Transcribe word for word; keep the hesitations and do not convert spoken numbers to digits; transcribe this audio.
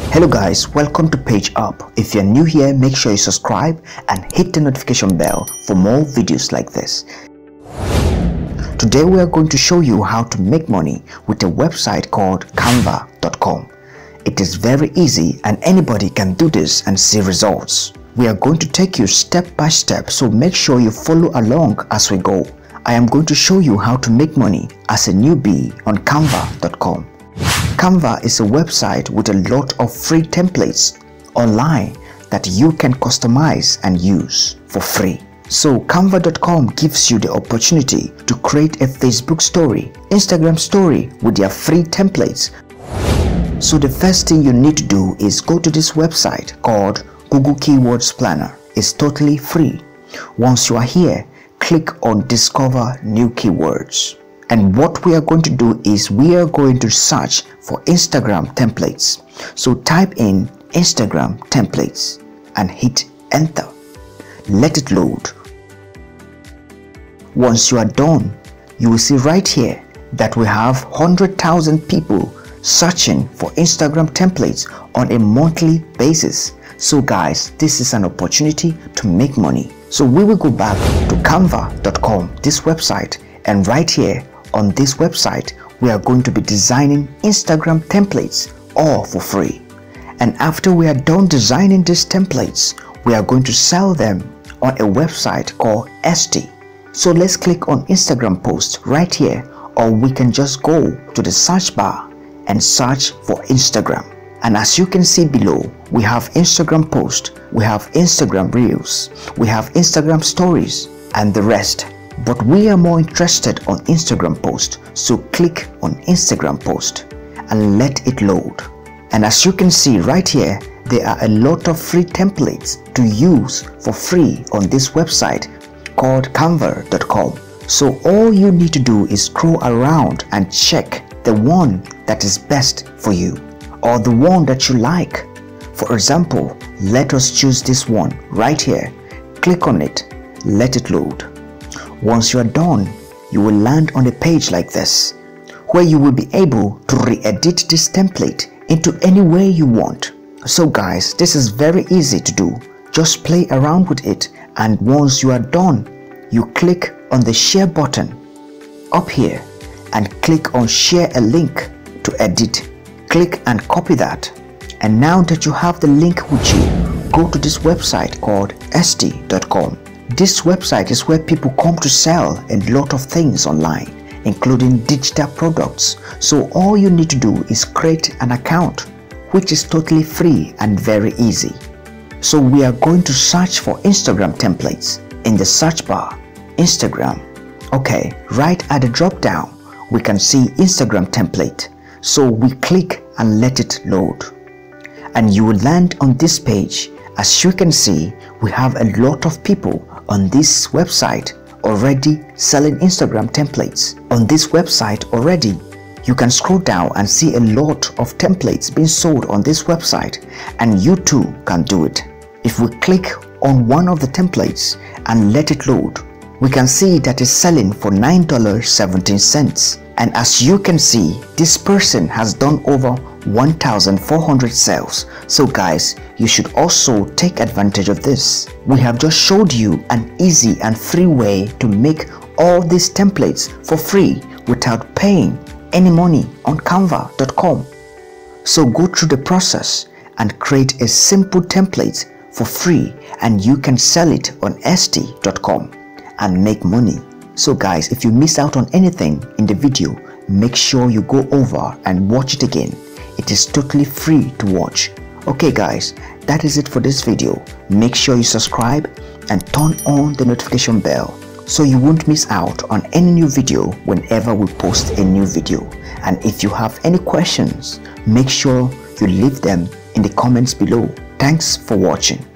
Hello guys, welcome to Page Up. If you're new here, make sure you subscribe and hit the notification bell for more videos like this. Today we are going to show you how to make money with a website called canva dot com. It is very easy and anybody can do this and see results. We are going to take you step by step, so make sure you follow along as we go. I am going to show you how to make money as a newbie on canva dot com. Canva is a website with a lot of free templates online that you can customize and use for free. So canva dot com gives you the opportunity to create a Facebook story, Instagram story with their free templates. So the first thing you need to do is go to this website called Google Keywords Planner. It's totally free. Once you are here, click on Discover New Keywords. And what we are going to do is we are going to search for Instagram templates. So type in Instagram templates and hit enter. Let it load. Once you are done, you will see right here that we have one hundred thousand people searching for Instagram templates on a monthly basis. So guys, this is an opportunity to make money. So we will go back to canva dot com, this website, and right here on this website we are going to be designing Instagram templates all for free. And after we are done designing these templates, we are going to sell them on a website called Etsy. So let's click on Instagram post right here, or we can just go to the search bar and search for Instagram. And as you can see below, we have Instagram post, we have Instagram reels, we have Instagram stories and the rest. But we are more interested on Instagram post, so click on Instagram post and let it load. And as you can see right here, there are a lot of free templates to use for free on this website called canva dot com. So all you need to do is scroll around and check the one that is best for you, or the one that you like. For example, let us choose this one right here. Click on it, let it load. Once you are done, you will land on a page like this, where you will be able to re-edit this template into any way you want. So guys, this is very easy to do. Just play around with it, and once you are done, you click on the share button up here and click on share a link to edit. Click and copy that. And now that you have the link with you, go to this website called Etsy dot com. This website is where people come to sell a lot of things online, including digital products. So all you need to do is create an account, which is totally free and very easy. So we are going to search for Instagram templates in the search bar. Instagram. Okay, right at the drop down, we can see Instagram template. So we click and let it load. And you will land on this page. As you can see, we have a lot of people on this website already selling Instagram templates. On this website already, you can scroll down and see a lot of templates being sold on this website, and you too can do it. If we click on one of the templates and let it load, we can see that it's selling for nine dollars and seventeen cents. And as you can see, this person has done over one thousand four hundred sales. So guys, you should also take advantage of this. We have just showed you an easy and free way to make all these templates for free without paying any money on canva dot com. So go through the process and create a simple template for free, and you can sell it on Etsy dot com and make money. So guys, if you miss out on anything in the video, make sure you go over and watch it again. It is totally free to watch. Okay guys, that is it for this video. Make sure you subscribe and turn on the notification bell so you won't miss out on any new video whenever we post a new video. And if you have any questions, make sure you leave them in the comments below. Thanks for watching.